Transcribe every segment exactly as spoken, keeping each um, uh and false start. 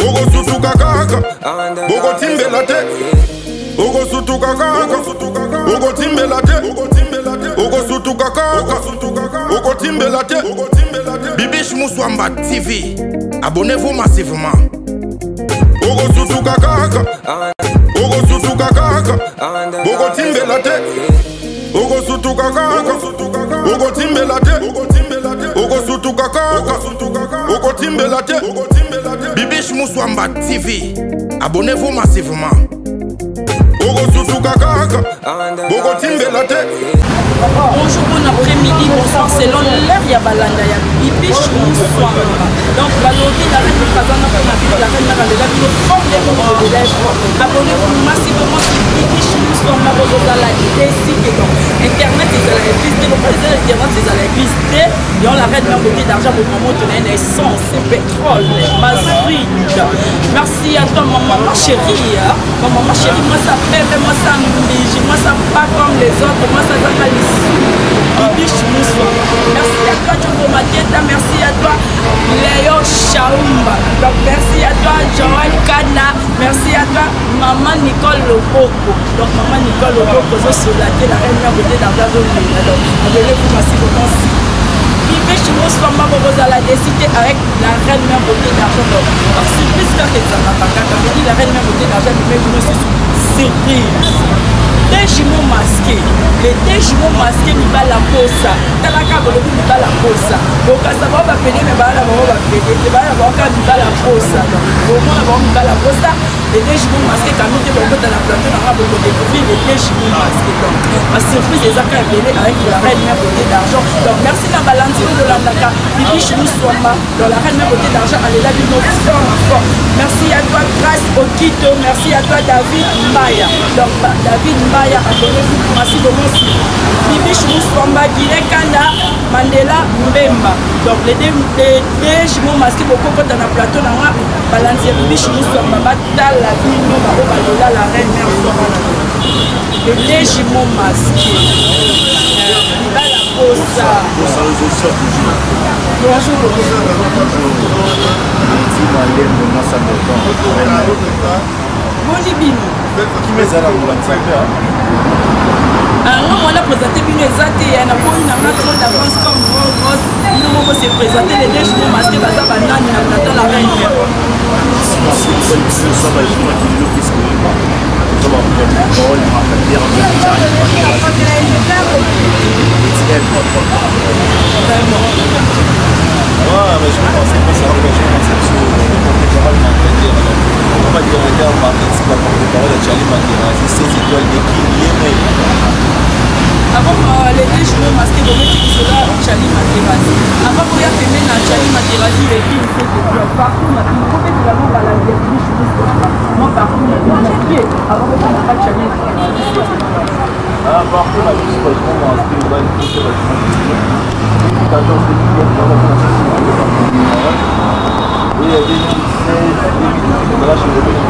Ogo sutuka kaka Ogo timbela te Ogo sutuka kaka Ogo timbela te Ogo sutuka kaka Ogo timbela te Bibiche Mouswamba T V. Abonnez-vous massivement. Ogo sutuka kaka Ogo sutuka kaka Ogo timbela te Ogo sutuka kaka Ogo timbela te Ogo sutuka kaka Ogo timbela te Bibiche Mouswamba T V. Abonnez-vous massivement. Ogo sutuka kaka Ogo timbela te. Bonjour, bon après-midi, bonsoir. Selon l'heure, il y a Balanda, il y a Bibiche Mouswamba. Donc, Balogi, la reine de Kazana, pour la ville, la reine de Kazana, qui est fort des mots de l'âge. Abonnez-vous massivement sur Bibiche Mouswamba, pour la décider. Internet, ils allaient exister, le président Internet, ils allaient exister. Ils ont la reine de beauté d'argent pour maman, tenir l'essence, pétrole, mazout. Merci à toi, maman, ma chérie. Maman, ma chérie, moi ça fait, moi ça m'oblige, moi ça pas comme les autres, moi ça va pas les Bibiche Mouswamba. Merci à toi, Djoko Maketa, merci à toi, Léo Chaoumba. Donc merci à toi, Joël Kana, merci à toi, maman Nicole Loboko. Donc maman Nicole Loboko, je suis la reine de beauté d'argent. Donc appelez-vous massivement. Bibiche Mouswamba, vous allez décider avec la reine de beauté d'argent. Donc surprise quand ils en ont pas, quand on dit la reine de beauté d'argent, mais vous me surprise. Des jumeaux masqués, les deux jumeaux masqués n'y va la posa. T'as la carte de l'eau n'y va la posa. Donc ça va pas payer, mais va la va payer. Tu vas la voir quand n'y va la posa. Au moins la voir n'y va la posa. Les deux jumeaux masqués, quand nous devons dans la planète, on va découvrir les deux jumeaux masqués. Donc ma surprise les a appelés avec la reine de beauté d'argent. Donc merci la Valentine de l'Andaka, Bibiche Mouswamba, dans la reine de beauté d'argent, elle est là d'une autre fort. Merci à toi Grace Okito, merci à toi David Maya. Donc David Maya, abonnez-vous merci beaucoup. Bibiche Mouswamba, Guinée Kanda, Mandela Mbemba. Donc les deux les jumeaux masqués beaucoup dans le plateau dans la balance Bibiche Mouswamba, Batal la ville, Balola la reine mère Florent. Les deux jumeaux masqués. Là la posa. Bonjour. Bonibino. Qui me zala pour l'ensemble? Ah non, on a présenté Bino Ezate, il y a un trop d'avance comme Rose Rose. Nous on s'est présenté les deux jumeaux masqués, Baza Banane, il a plateau la reine. Ouais, mais je pense que ça va je pense que c'est on va dire regarde Martin, c'est la porte-parole de Charlie Materazzi, ces étoiles d'équipe. Avant les deux jumeaux masqués, vous mettez qui sera Charlie Materazzi. Avant vous avez fait à Charlie Materazzi, les filles, c'est que partout, vous pouvez vraiment balader les jumeaux. Moi, partout, je suis masqué. Avant vous n'avez pas Charlie Materazzi. Ah, partout, la vie, c'est pas le moment, c'est une bonne chose, c'est pas le moment. Oui, il y a des gens qui seize, des minutes, qui là, je vais le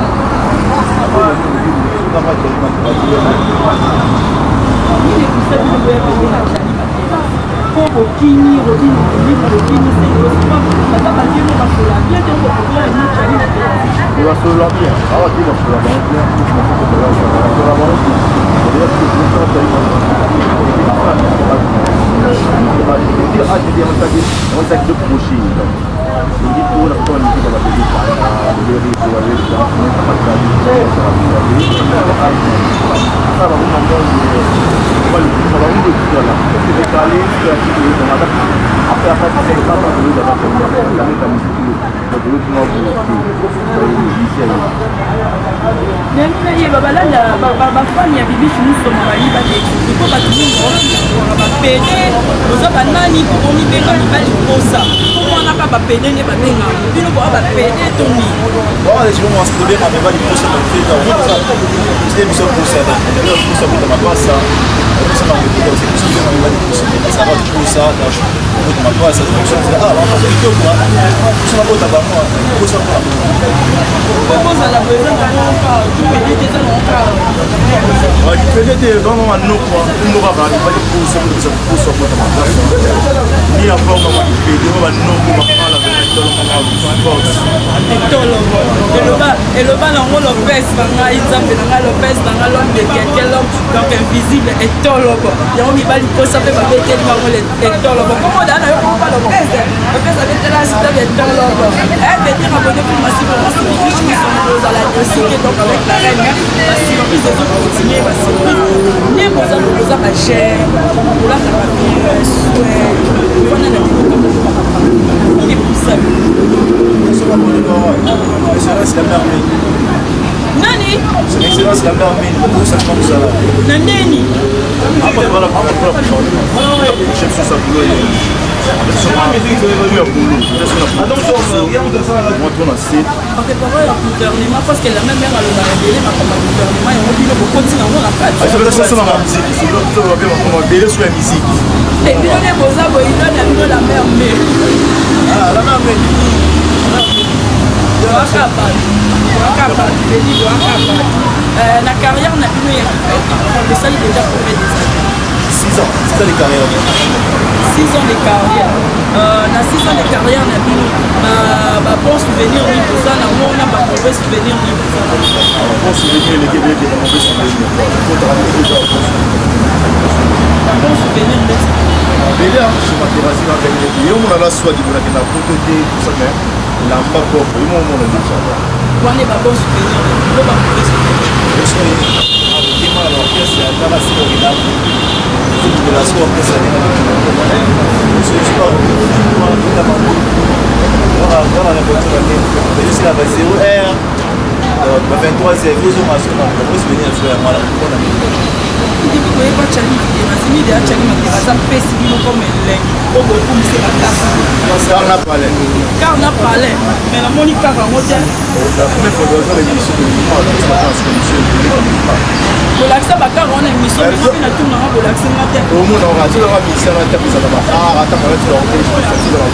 bafani ya Bibiche Mouswamba bayiba te iko bato mingi bapede oza banani omibenga mibali kosa omonaka bapede nde babenga bino boa bapede to nini je vais m'installer à mes valeurs pour ça donc c'est biso pour ça donc pour ça pour ma passe ça ça va me dire c'est biso pour mes valeurs pour ça ça va tout ça donc pour ma passe ça donc ça ah on va faire tout quoi ça va pas moi pour ça comment ça la besoin encore tu peux dire que encore ouais tu peux dire vraiment un no quoi on va pas pas pour ça pour ça pour ça pour ma passe ni encore on va dire on va no pour ma passe la veille dans le moment box tolo Et le bal en haut, Lopez, Nanga, Isabelle, Nanga, Lopez, Nanga, l'homme de quelqu'un, l'homme donc invisible, et Tolobo. Il y a un bal, il faut savoir que c'est et Tolobo. Comment on a eu pas Lopez? Lopez avait été là, c'était Tolobo. Elle veut dire abonné pour massivement, c'est une fiche qui sont dans la dossier, donc avec la reine, la surprise des autres continuer, la surprise. Né, vous avez vous avez ma chère, vous l'avez ma vie, souhait, vous avez la vie comme vous avez. Et pour ça. C'est la merveille. Nani? C'est l'excellence, la merveille. Pourquoi ça comme ça? Nani? Après, voilà, après, voilà, je suis sur sa boulot. gouvernement parce que la même mère a le gouvernement et on dit que continue on n'a pas et puis on est beaux arbres il donne à la mère mais ah la mère mais la carrière n'a plus mais ça il est déjà combien des années six ans c'est ça les carrières six ans de carrière euh, na six ans de carrière na bino ba bon souvenir ni ça na on a pas mauvais souvenir ni ça bon souvenir les gars qui ont mauvais souvenir faut te rappeler déjà bon souvenir de ça Bélé je m'intéresse à gagner yo mon la soit du na photo de tout ça mais la pas pour yo mon mon déjà on est pas bon souvenir le pas mauvais souvenir est-ce que avec moi la pièce à la série de la sua presa ali isso está agora agora na cultura aqui eles lá vai ser é para vinte-trois euros uma só depois venir a fazer mal com a minha digo que eu acho que mas me dá acho que mas essa pesse que não come ele ou vou começar a casa car na palais car na palais mais la Monica va monter la première fois dans les émissions de l'image dans cette condition relaxer bakar on a émission mais na tout na relaxer matin au monde on va dire on va mixer la table ça va ah attends on va dire on va faire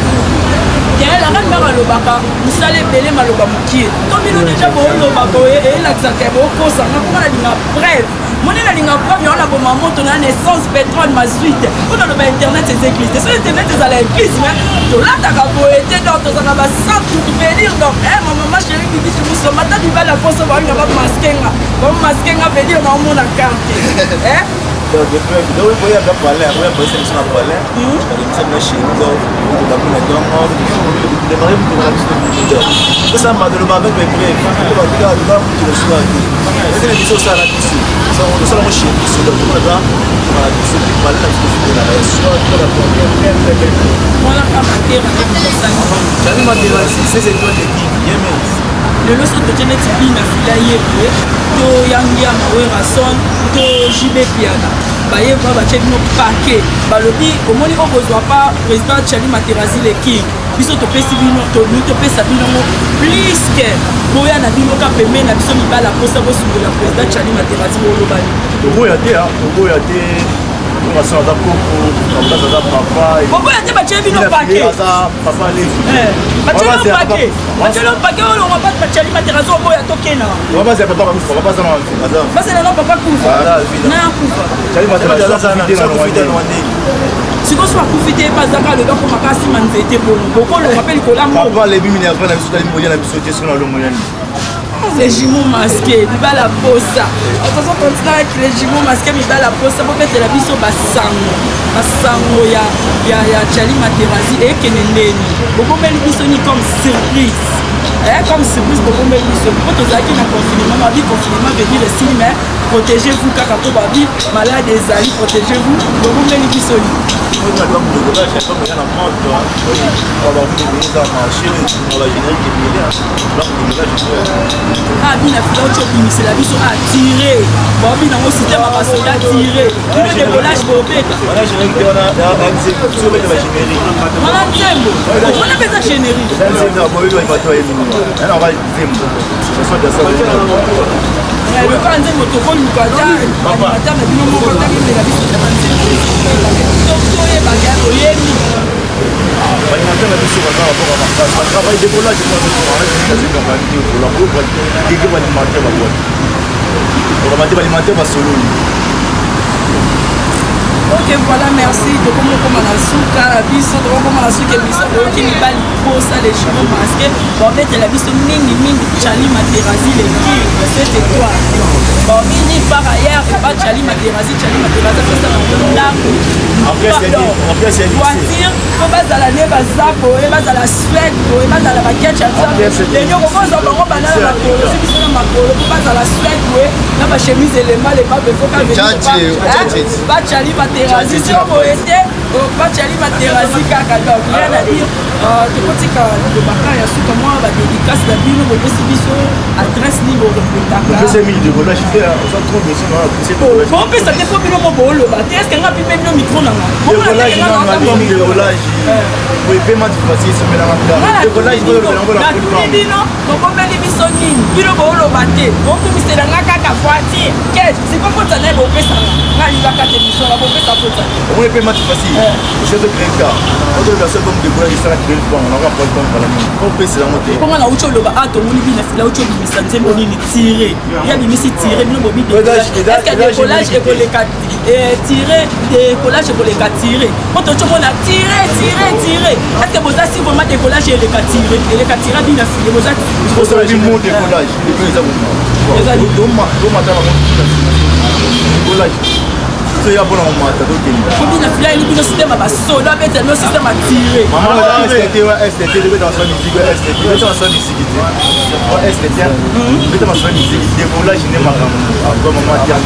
ya la reine mère alobaka musale belé maloba mukie comme il déjà bon loba boye et la xaka bo ko sanga ko na linga bref moni na linga bref on a bon maman ton naissance pétrole ma suite on a le internet c'est église sur internet c'est à l'église mais to là ta ka boye te dans to sanga ba sans tout venir donc eh maman ma chérie qui dit vous so mata du bala poso ba nga ba maskenga ba maskenga venir na mon carte eh donc depuis donc il y a pas parler après après c'est ça parler ça me chez nous donc on a pris la gamme de marier pour la petite ça m'a de le avec mes prêts on va dire on va pour le soir et les choses ça là dessus ça on ça on chez nous donc on va on a dit c'est pas là que je la soir pour la première on a pas marqué ça j'allais m'a dire c'est c'est toi qui Yemen le loso to tene tipi na fila yepe to yangia mawera son to jibe piana baye ba ba chebino paquet balobi omoni ko kozwa pa président Tchali Materazzi le king biso to pesi bino to ni to pesa bino plus que boya na bino ka peme na biso mibala posa bo sungola président Tchali Materazzi bo lobali to boya te ha to boya te on va s'en adapter pour comme ça papa bon boya te ba chebino paquet papa les eh ba chebino paquet ba chebino paquet on va pas Tchali Materazzi boya to kena on va pas papa kufa papa ça madame basi na papa kufa na kufa Tchali Materazzi ça profiter dans l'année siko so akufite bazaka le donc makasi manzete bono boko le rappel ko la mo papa les bimini après la biso tali moya na biso te sur la longue moyenne les jumeaux masqués biba la posa attention continue avec les jumeaux masqués biba la posa pour mettre la biso basango basango ya ya ya Tchali Materazzi et kenendeni boko meli biso ni comme surprise eh comme surprise boko meli biso pour tous qui na confinement ma vie confinement venir le signe mais protégez-vous kaka pour ba vie malade des amis protégez-vous boko meli biso ni on va donc le collage c'est comme il y a la montre on va vous venir dans marché on va générer qui est là donc le collage ah bien la fleur tu c'est la biso a tiré bon bien dans mon système à passer à tirer le décollage bobé voilà générer on a exécution de la générie on a tembo on a besoin générie c'est ça bon il va toi et nous alors on va tembo c'est ça de ça le quand on protocole nous quand animateur mais nous on contact de la biso donc toi et bagarre oyemi animateur la biso va rapport à ça travail décollage moi je suis c'est comme un petit pour la groupe qui qui va alimenter la boîte pour alimenter alimenter va solo ok voilà merci de comment comment la souka la biso de comment la souka biso qui mi bali pour ça les cheveux masqués bon en fait la biso mingi mingi Chali Materazzi les king cette étoile bon mini par ailleurs pas Chali Materazzi Chali Materazzi ça ça là après c'est après c'est voiture ko bazala ne bazako e bazala swag ko e bazala bakecha les nyoko kozo bango banana la polo c'est biso na makolo ko bazala swag we na ba chemise élément les pas faut ka venir ba Chali Materazzi si on était ba Chali Materazzi kaka donc rien à dire tu peux dire que le baka ya suka moi ba dédicace la bino bo pesi biso adresse ni bo répétaka je sais mille de volage fait ça trop mais sinon c'est bon peut ça faut bino mo bolo ba est-ce que nga pipe bino micro na nga bon volage normalement de volage oui paiement de facile c'est mais la de volage bo le ngolo na bino bo bomeli biso nini bino bolo ba te bo kumisela nga kaka voiture qu'est c'est pas pour ça na bo pesa nga liba ka te biso la bo pesa pour ça on le paiement facile je te prépare on doit faire comme de volage ça qui bon on aura pas le temps pour la on peut se la monter comment na ucho loba ato moni bina fila ucho bimisa nzembo nini tirer ya bimisi tirer bino bobi de est-ce que décollage et pour les tirer décollage et pour les tirer quand on chomona tirer tirer tirer est-ce que boza si vraiment décollage et les tirer et les tirer bina fila boza faut ça le mot décollage les amis donc ma donc ma décollage c'est ya bona mata donc il faut bien fila ni bino système ba soda bete no système à tirer maman là est-ce que est-ce que tu dans son musique est-ce que tu dans son musique est-ce que tu es dans son musique décollage n'est pas comme maman dire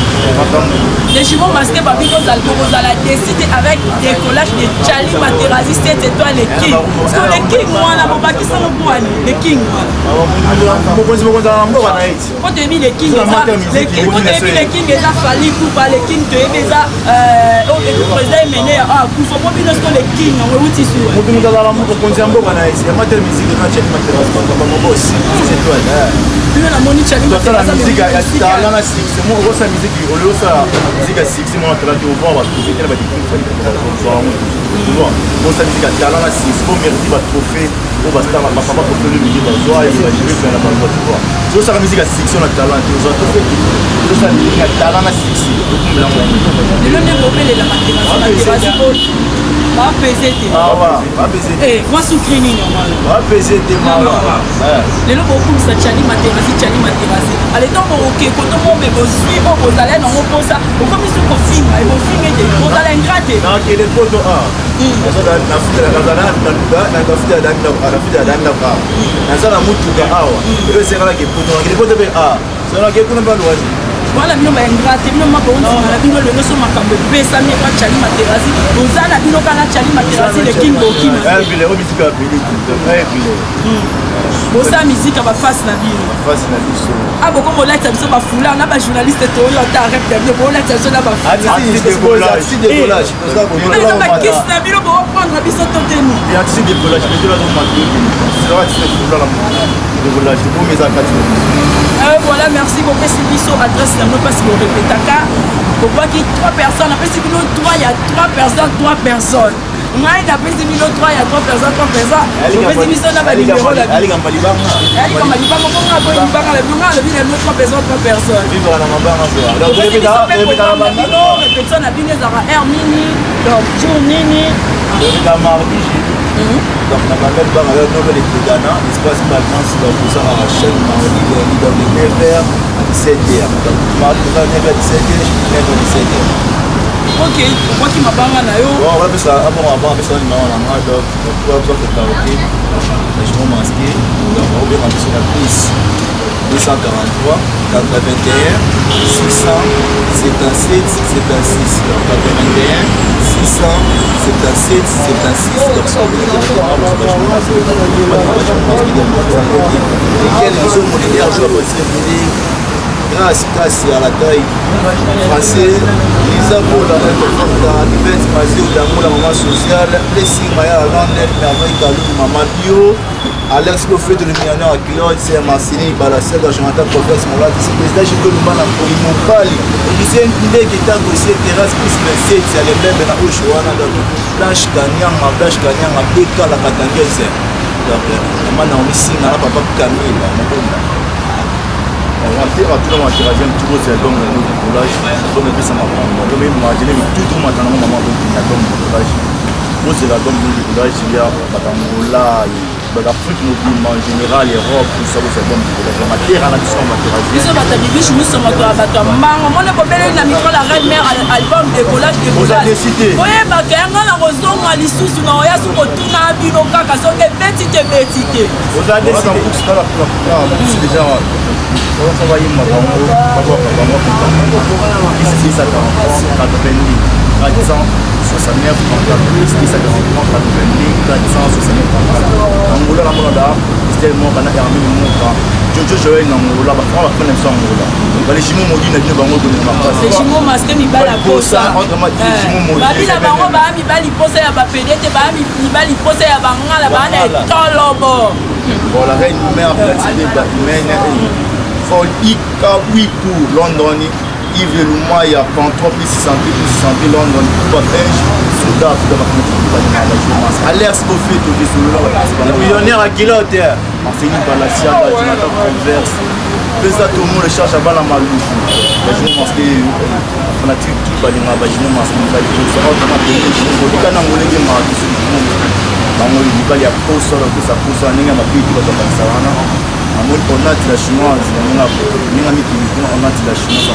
les chevaux masqués par bino zal pour la décider avec décollage de Chali Materazzi cette étoile les king parce que les king moi là ba qui sont boani les king moi bon bon bon dans moi na it quand tu mis les king les king quand tu mis les king déjà fallu pour pas les king déjà euh on est président mené à coup faut pas bien ce que les king on est ici on nous dans la monde pour dire mboka na isi amateur musique na Chali Materazzi kwa mama boss c'est toi là bien la moni Chali Materazzi la musique ya talent na six moi on sa musique on le sa musique à six moi talent on va voir trouver elle va dire qu'il fallait pour voir tu vois on sa musique à talent na six pour mériter va trophée on va star ma papa pour le milieu va voir il va jouer faire la balle tu vois so sa musique à six on a talent tu vois tout fait tout ça musique à talent na six le nom de Bobele la Materazzi va peser tes ah va peser eh moi souffrir ni normal va peser tes maman les lots beaucoup ça Chali Materazzi Chali Materazzi allez donc OK quand on me bosser on vous allez non on pose ça on comme sur confirme et vous filmez des vous allez ingrater non que les photos ah ça dans la fille la dans la dans la dans fille dans la fille dans la pas dans ça la mutuka awa et c'est là que photo les photos ah c'est là que qu'on pas loin voilà bino ba ingrate bino ma bon na bino le noso makambo pesa mi kwa Chali Materazzi ozana bino kana Chali Materazzi le king bokima eh bile o musique a bile eh bile bosa musique ba face na bino face na biso ah boko molata biso ba fula na ba journaliste to yo ta rep de bino molata biso na ba artiste de collage artiste de collage ça ko na ba kiss na bino bo prendre biso to tenu et artiste de collage mais là donc ma c'est là artiste de collage de collage pour mes activités euh voilà merci beaucoup c'est biso adresse na pas si vous répétez ka pour pas qu'il trois personnes après c'est bino trois il y a trois personnes trois personnes moi il a pris bino trois il y a trois personnes trois personnes après biso na ba numéro la ali kamba libanga ali kamba libanga ko nga boy libanga la bino la bino no trois personnes trois personnes vivre na mabanga so donc vous répétez répétez la bande non répétez na bino za air mini donc jour nini la mardi donc na bande ba na nouvelle étudiante espace balance donc ça à la chaîne mardi dans les neuf heures à dix-sept heures donc mardi de neuf heures à dix-sept heures neuf heures à dix-sept heures ok moi qui mabanga na yo bon on va faire ça avant avant faire ça numéro na moi donc toi toi que karaoké je m'en masqué donc on va faire la prise deux cent quarante-trois quatre-vingt-un six cent soixante-sept soixante-six quatre-vingt-un six cent soixante-sept soixante-six donc ça veut dire lesquels ils ont mon énergie à passer grâce grâce à la taille français Lisa Bola dans l'event basé au Damola maman sociale blessing Maya London Merveille Kalou maman Bio Alex Lofet le millionnaire à Claude c'est Marcini Balassel dans Jonathan Province Mola c'est président je peux nous mana pour Mopali et c'est une idée qui est aussi terrasse plus vingt-sept c'est les mêmes na Oshoana dans Blanche Kanyanga Blanche Kanyanga Beka la Katangese donc maman on ici na papa Camille on va faire tout le monde qui revient tout le monde dans le collage donc on ça m'a donc même imaginer tout tout maintenant maman donc il y a donc collage moi c'est la donc le collage il y a Batamola l'Afrique mobile en général, l'Europe, tout ça, c'est bon. La terre, la mission, la terre. Nous sommes à Bibiche, nous sommes à Bateau. Maman, on a pas la micro, la reine mère, album décollage, Vous avez décidé. Oui, parce que la raison, on a les sous, on a sous le tour, on a vu nos caca, on a petite petite. Vous avez décidé. C'est déjà. On va travailler ma banque, on va voir ma banque. Ici, ça quatre-vingt-dix, quatre cent soixante-neuf, trente-quatre. Ici, ça quatre-vingt-dix, quatre cent soixante-neuf, trente-quatre. Angola, la monada, c'était le monde, on a permis le monde. Jojo Joël, Angola, on va faire une somme. Les chimos maudits, les chimos maudits, les chimos masqués, ils battent la pose. Babi la bango, babi bali pose ya bapedete, babi bali pose ya bangala, bana tolobo. Bon, la reine mère platine, la humaine. Faut Ika Wiku, London, Yves Lumaya, Control, six cents, six cents, London, Belge, Soudan, Alerte Beaufait, tout le millionnaire à Guilotte, Martini Balassia, Jonathan Converse, Pesa Tomo, le charge à Balamalou, les gens masqués, fanatique, tout Balima, Bagino, Masqué, Bagino, ça va vraiment bien, je dis qu'à Nangolé, il y a Posa, ça pousse à Ninga, ma fille, qui va dans la savane. On a la chinoise, on a la chinoise,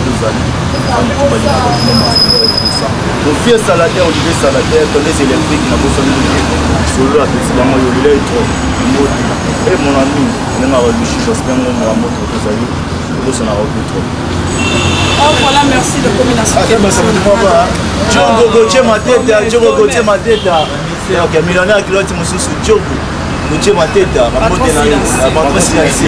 on fait saladaire, on fait saladaire, on est électrique, on a besoin de solo à petit moment, il est trop. Et mon ami, on a le j'espère que on a moto que ça y est, on a repris trop. Oh voilà, merci de combination. Diogo Gauthier ma tête, Diogo Gauthier ma tête. Ok, millionnaire qui l'a dit, monsieur Diogo. Gauthier ma tête, la moto la moto silencieuse.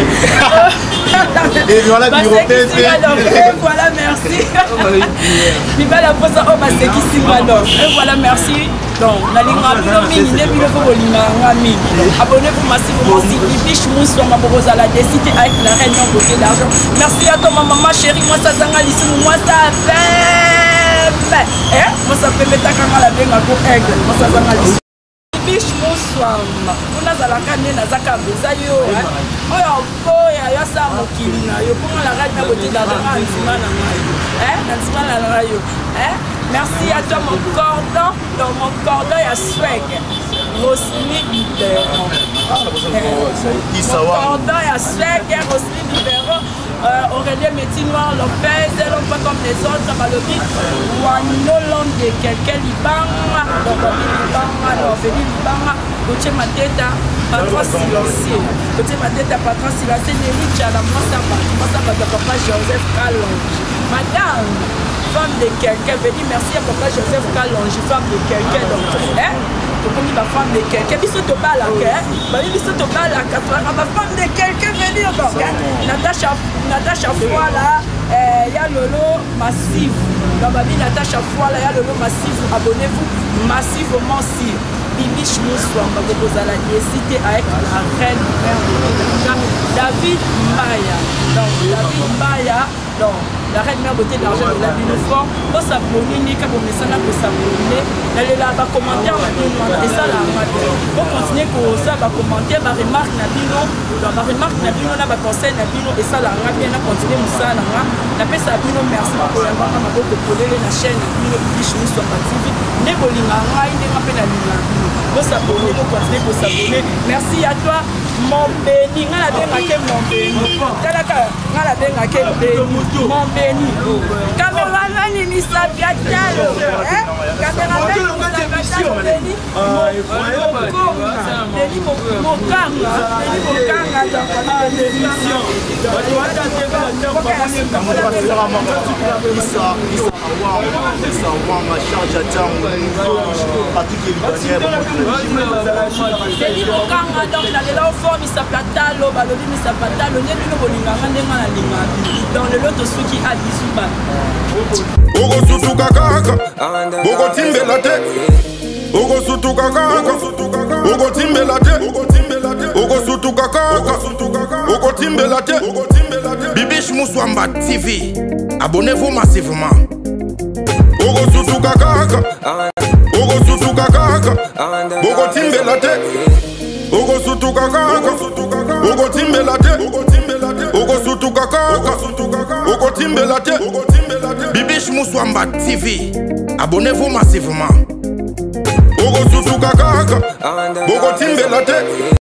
Et voilà qui repère. Voilà, merci. Il va la poser au basé qui s'y va donc. Et voilà, merci. Donc, la ligne à Bino Mini, les Bino Bolima, Mami. Abonnez-vous massivement si Bibiche Mousse, ma propose à la décité avec la reine en beauté d'argent. Merci à toi, ma maman chérie. Moi, ça s'en a ici, moi, ça fait. Eh, moi, ça fait mettre à la baie, ma go aigle. Moi, ça s'en a ici. Bibiche Mousse, on a la canne, na zaka bezayo. Oh, oh, ya ya sa mokina. Yo, pour la reine en beauté d'argent, Antima na mayo. Eh, Antima na mayo. Eh. Merci à toi mon cordon, dans mon cordon il y a swag. Roselyne Libéron. Mon cordon il y a swag, Roselyne Libéron. Aurélien Métinoir Lopez, l'homme pas comme les autres, Malobi, Wano Londé, quelqu'un Libanga, Lobabi Libanga, Lobabi Libanga, Gauthier Mateta, Patron Silencieux. Gauthier Mateta, Patron Silencieux, Nelly Tchala, moi ça va, moi ça va, papa Joseph Calonge. Madame. Femme de quelqu'un, venez merci à papa Joseph Calonge, femme de quelqu'un donc hein donc on dit ma femme de quelqu'un biso to bala hein bah biso to bala quatre ma femme de quelqu'un venir donc hein Natacha Natacha Foila euh y a Lolo Massif dans ma vie Natacha Foila y a Lolo Massif abonnez-vous massivement si Bibiche Mousse on va proposer à la cité avec la reine mère de David Maya donc David Maya donc la reine mère beauté d'argent de la bino fort pour s'abonner quand vous message pour s'abonner d'aller là bas commentaire na bino et ça là pour continuer pour ça va commenter va remarque na bino va remarque na bino na ba conseil na bino et ça là bien na continuer musala na na pesa bino merci pour ya bana maboko polele na chaîne bino Bibiche Mousse sur T V ne bolinga ngai ne ngapena linga pour s'abonner pour continuer pour s'abonner merci à toi mon béni ngala benga ke mon béni talaka ngala benga ke béni mon béni caméraman ni sabia talo hein caméraman ni sabia béni béni mon kanga béni mon kanga dans l'émission ça va ma charge à temps Patrick béni mon kanga donc na lelo forme sa platalo balobi mi sa platalo ne bino bolinganga ndenga na linga dans le loto suki a bisuba Ogo sutuka kaka Ogo timbela te Ogo sutuka kaka Ogo timbela te Ogo sutuka kaka Ogo timbela te Bibiche Mousse T V. Abonnez-vous massivement. Ogo sutuka kaka Ogo sutuka kaka Ogo timbela te Ogo sutuka kaka Ogo timbela te Ogo sutuka kaka Ogo timbela te Bibiche Mousse T V. Abonnez-vous massivement. Ogo sutuka kaka Ogo timbela te